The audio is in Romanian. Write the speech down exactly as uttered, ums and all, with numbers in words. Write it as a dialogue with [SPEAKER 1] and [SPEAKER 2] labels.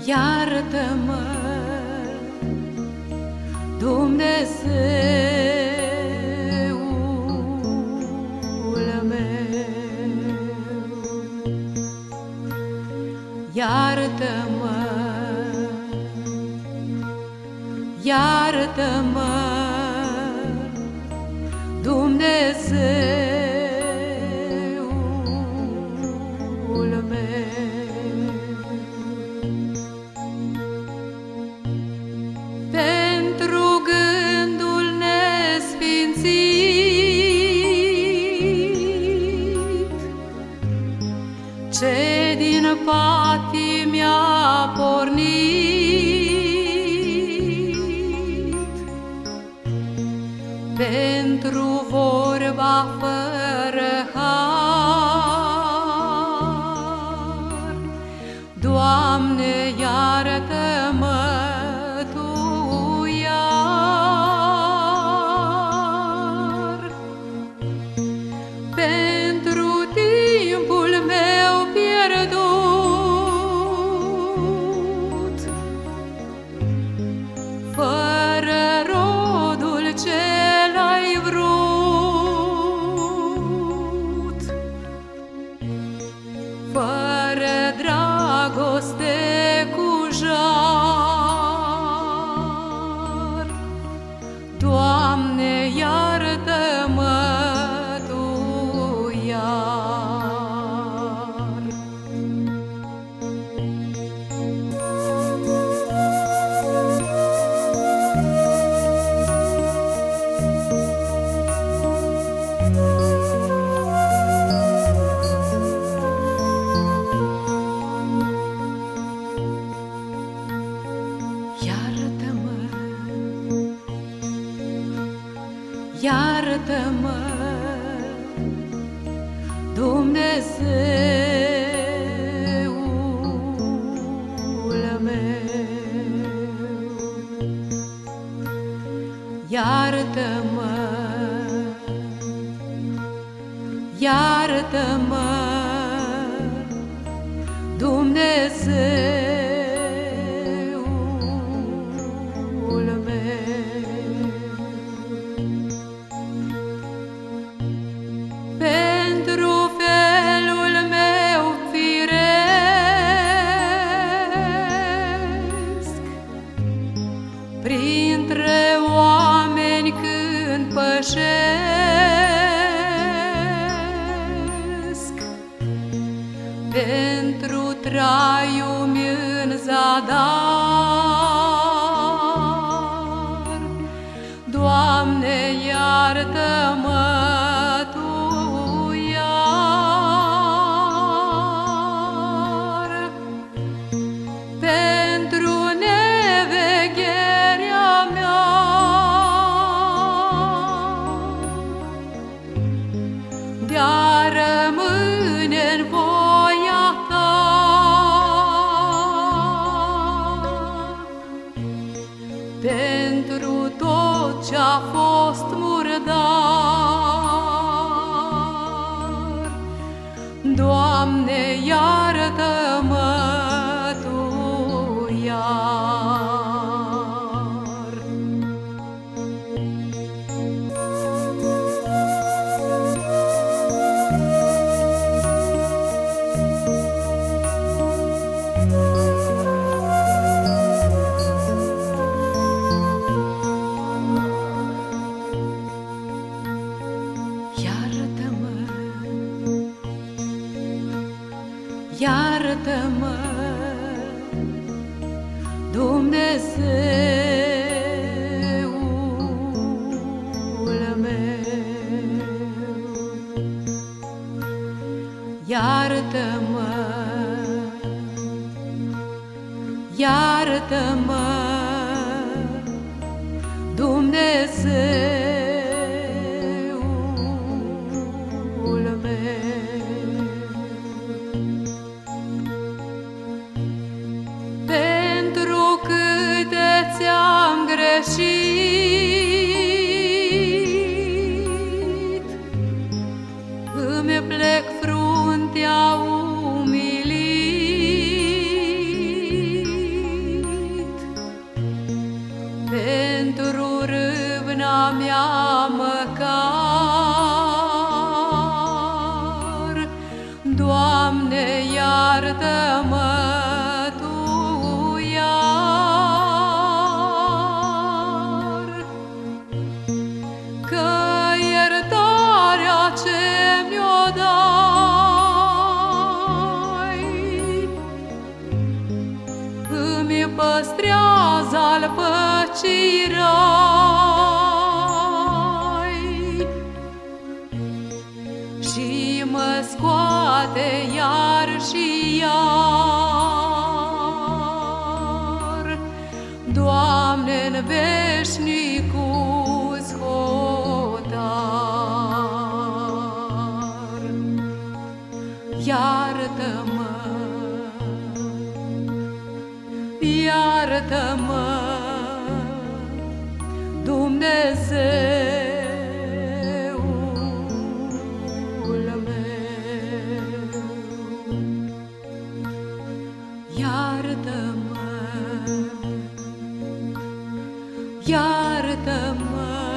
[SPEAKER 1] Iartă-mă, Dumnezeul meu, iartă-mă, iartă-mă, Dumnezeul meu. Pentru gândul nesfințit ce din patimii a pornit, pentru vorba fără har, Doamne, iartă-mă Tu iar. Pentru timpul meu pierdut, fără rodul ce l-ai vrut, fără dragoste cu jar, Doamne, iartă-mă Tu iar. Iartă-mă, iartă-mă, Dumnezeul meu, iartă-mă, iartă-mă, Dumnezeul meu. Pentru felul meu firesc, printre oameni când pășesc, pentru traiul-mi în zadar, Doamne, iartă-mă Tu iar. Pentru nevegherea mea, de-a rămâne-n voia Ta, pentru tot ce-a fost murdar, Doamne, iartă-mă Tu iar. Iartă-mă, iartă-mă, Dumnezeul meu, iartă-mă, iartă-mă, Dumnezeul meu. Pentru câte ți-am greșit, îmi plec fruntea umilit, îmi păstrează al păcii rai și mă scoate iar și iar, Doamne, în veșnicul hotar. Iartă-mă, iartă-mă, Dumnezeul meu. Iartă-mă, iartă-mă,